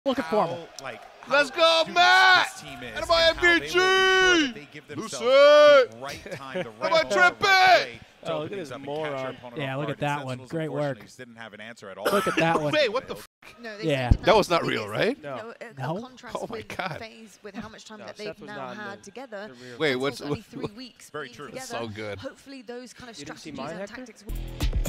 Looking formal. Let's go, Matt! And my MVP! Lucy! Come on, Trippy! Oh, look at this moron. Yeah, look at that one. Great work. Didn't have an answer at all. Look at that one. Wait, what the f? No, Yeah. That was not real, right? No. No? Contrast Oh my with God. FaZe, with how much time No, that Seth they've was now not in had the- together. the real- Wait, It's what's only 3 weeks Very being true. together. So good. Hopefully those kind of You didn't see strategies mine, and Hector? tactics will